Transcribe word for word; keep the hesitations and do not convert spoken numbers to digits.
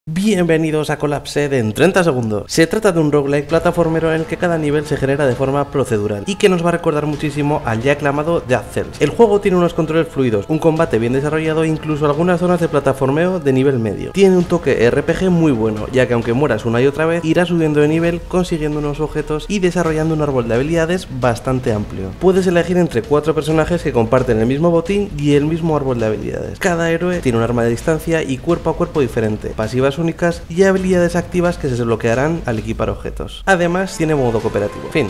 Bienvenidos a Collapsed en treinta segundos. Se trata de un roguelike plataformero en el que cada nivel se genera de forma procedural y que nos va a recordar muchísimo al ya aclamado Dead Cells. El juego tiene unos controles fluidos, un combate bien desarrollado e incluso algunas zonas de plataformeo de nivel medio. Tiene un toque R P G muy bueno, ya que aunque mueras una y otra vez, irás subiendo de nivel, consiguiendo unos objetos y desarrollando un árbol de habilidades bastante amplio. Puedes elegir entre cuatro personajes que comparten el mismo botín y el mismo árbol de habilidades. Cada héroe tiene un arma de distancia y cuerpo a cuerpo diferente, pasivas únicas y habilidades activas que se desbloquearán al equipar objetos. Además tiene modo cooperativo. Fin,